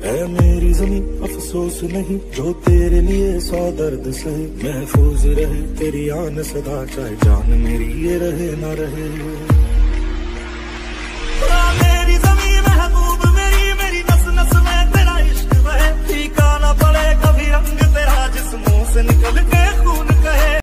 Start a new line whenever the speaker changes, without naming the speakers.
है मेरी ज़मीं अफसोस नहीं, जो तेरे लिए 100 दर्द सहे। महफूज रहे तेरी आन सदा, चाहे जान मेरी ये रहे ना रहे।